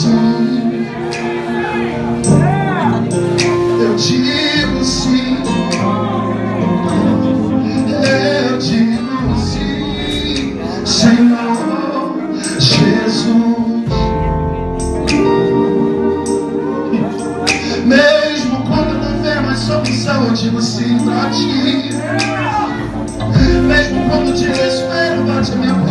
sim, eu digo sim, eu digo sim, Senhor Jesus. Mesmo quando não vê mais solução, eu digo sim pra ti. Mesmo quando o desespero bate a minha